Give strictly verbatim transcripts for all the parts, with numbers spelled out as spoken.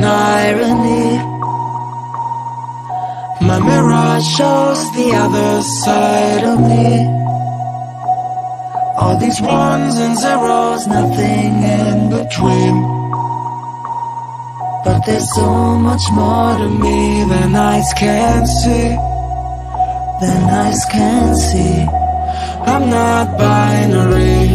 an irony. My mirror shows the other side of me. All these ones and zeros, nothing in between. But there's so much more to me than eyes can see. Than eyes can see. I'm not binary.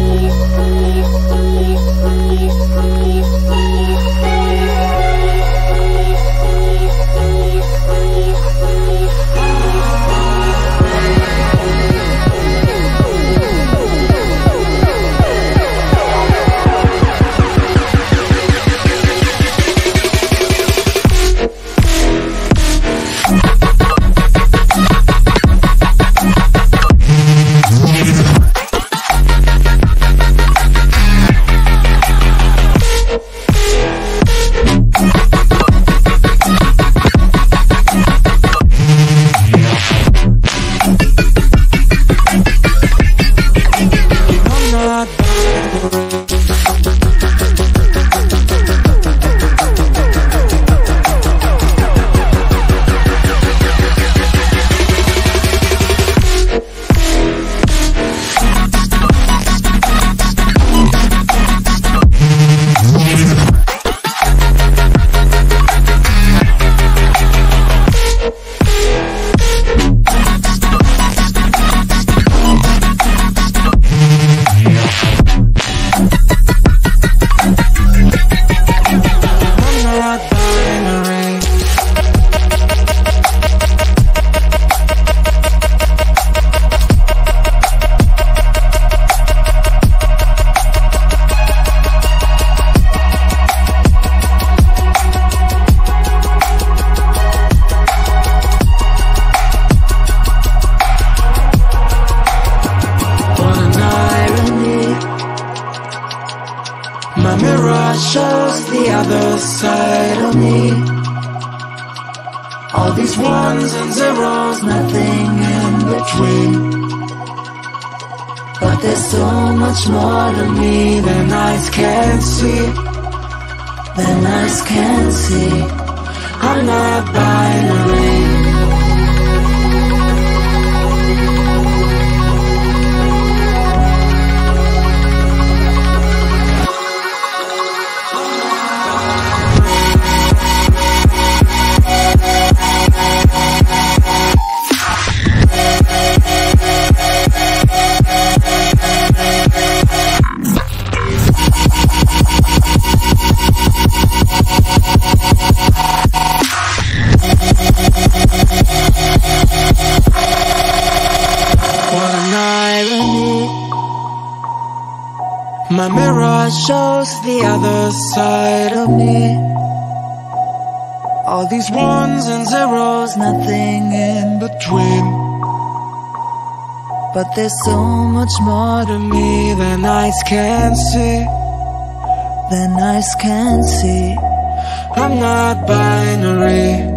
My mirror shows the other side of me. All these ones and zeros, nothing in between. But there's so much more to me than eyes can see. Than eyes can see. I'm not binary. My mirror shows the other side of me. All these ones and zeros, nothing in between. But there's so much more to me than eyes can see. Than eyes can see. I'm not binary.